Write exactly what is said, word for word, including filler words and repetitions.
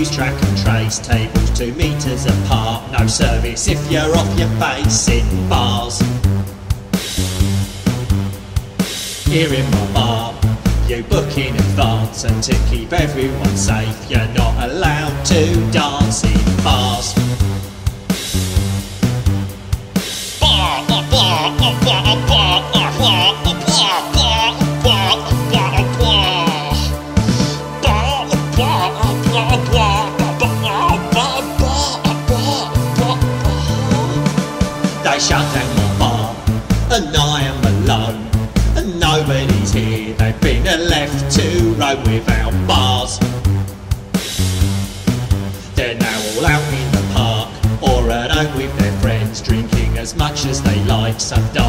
use track and trace, tables two metres apart. No service if you're off your face in bars. Here in my bar, you book in advance, and to keep everyone safe, you're not allowed to dance in bars. Bar, bar, bar, bar, bar, bar, bar, bar, bar, bar, bar. They shut down my bar, and I am alone, and nobody's here. They've been left to roam without bars. They're now all out in the park, or at home with their friends, drinking as much as they like. Some